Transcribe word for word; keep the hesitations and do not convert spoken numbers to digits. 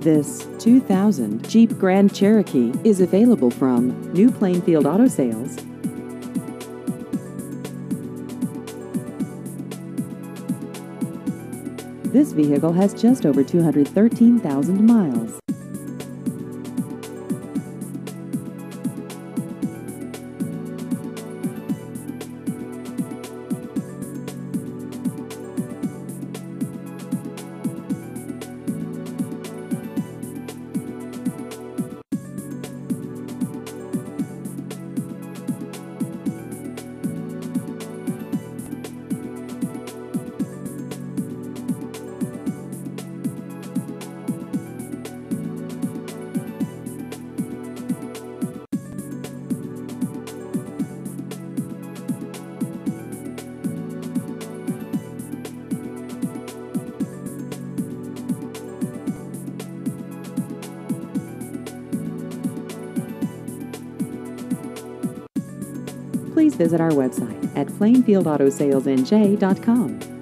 This two thousand Jeep Grand Cherokee is available from New Plainfield Auto Sales. This vehicle has just over two hundred thirteen thousand miles. Please visit our website at plainfield auto sales n j dot com.